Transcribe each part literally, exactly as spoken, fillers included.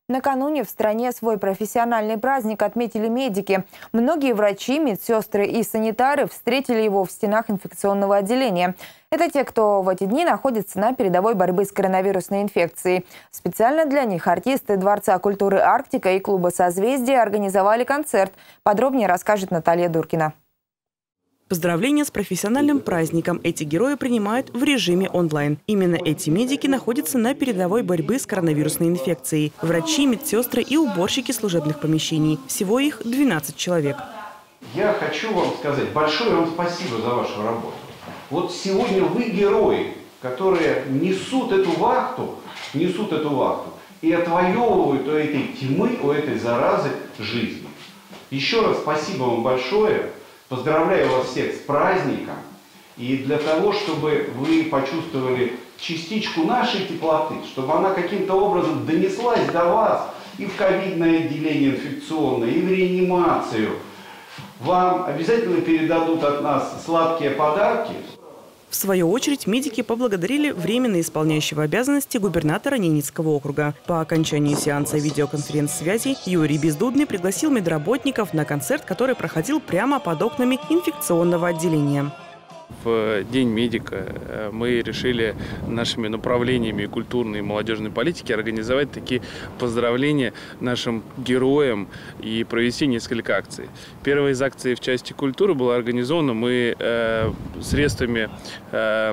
Накануне в стране свой профессиональный праздник отметили медики. Многие врачи, медсестры и санитары встретили его в стенах инфекционного отделения. Это те, кто в эти дни находится на передовой борьбы с коронавирусной инфекцией. Специально для них артисты Дворца культуры «Арктика» и клуба «Созвездие» организовали концерт. Подробнее расскажет Наталья Дуркина. Поздравления с профессиональным праздником эти герои принимают в режиме онлайн. Именно эти медики находятся на передовой борьбы с коронавирусной инфекцией. Врачи, медсестры и уборщики служебных помещений. Всего их двенадцать человек. Я хочу вам сказать большое вам спасибо за вашу работу. Вот сегодня вы герои, которые несут эту вахту, несут эту вахту и отвоевывают у этой тьмы, у этой заразы жизнь. Еще раз спасибо вам большое. Поздравляю вас всех с праздником. И для того, чтобы вы почувствовали частичку нашей теплоты, чтобы она каким-то образом донеслась до вас и в ковидное отделение инфекционное, и в реанимацию, вам обязательно передадут от нас сладкие подарки. В свою очередь медики поблагодарили временно исполняющего обязанности губернатора Ненецкого округа. По окончании сеанса видеоконференц-связи Юрий Бездудный пригласил медработников на концерт, который проходил прямо под окнами инфекционного отделения. В День медика мы решили нашими направлениями культурной и молодежной политики организовать такие поздравления нашим героям и провести несколько акций. Первая из акций в части культуры была организована мы э, средствами э,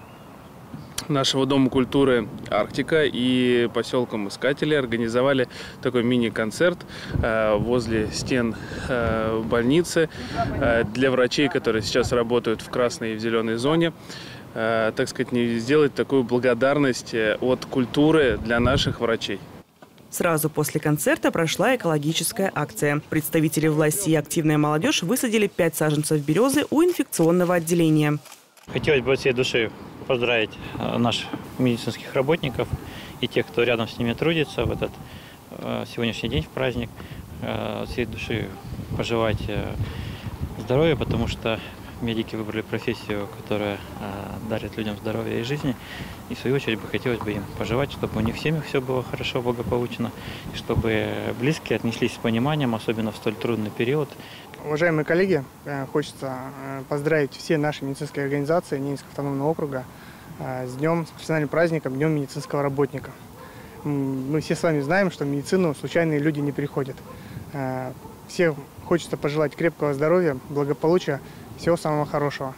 нашего Дома культуры «Арктика» и поселком Искатели организовали такой мини-концерт э, возле стен э, больницы э, для врачей, которые сейчас работают в красной и в зеленой зоне. Э, так сказать, сделать такую благодарность от культуры для наших врачей. Сразу после концерта прошла экологическая акция. Представители власти и активная молодежь высадили пять саженцев березы у инфекционного отделения. Хотелось бы от всей души поздравить наших медицинских работников и тех, кто рядом с ними трудится в этот сегодняшний день, в праздник. От всей души пожелать здоровья, потому что медики выбрали профессию, которая дарит людям здоровье и жизнь. И в свою очередь бы хотелось бы им пожелать, чтобы у них в семьях все было хорошо, благополучно, и чтобы близкие отнеслись с пониманием, особенно в столь трудный период. Уважаемые коллеги, хочется поздравить все наши медицинские организации Ненецкого автономного округа с днем, с профессиональным праздником, Днем медицинского работника. Мы все с вами знаем, что в медицину случайные люди не приходят. Всем хочется пожелать крепкого здоровья, благополучия, всего самого хорошего.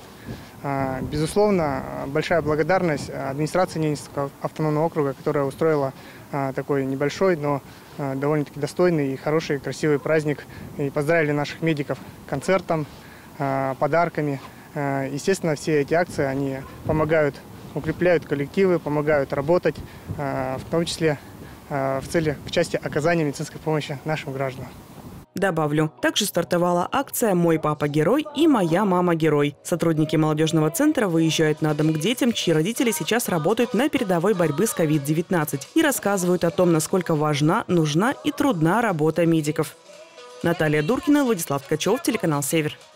Безусловно, большая благодарность администрации Ненецкого автономного округа, которая устроила такой небольшой, но довольно-таки достойный и хороший, красивый праздник. И поздравили наших медиков концертом, подарками. Естественно, все эти акции, они помогают, укрепляют коллективы, помогают работать, в том числе в цели, в части оказания медицинской помощи нашим гражданам. Добавлю, также стартовала акция «Мой папа герой» и «Моя мама герой». Сотрудники молодежного центра выезжают на дом к детям, чьи родители сейчас работают на передовой борьбы с ковид девятнадцать и рассказывают о том, насколько важна, нужна и трудна работа медиков. Наталья Дуркина, Владислав Ткачев, телеканал «Север».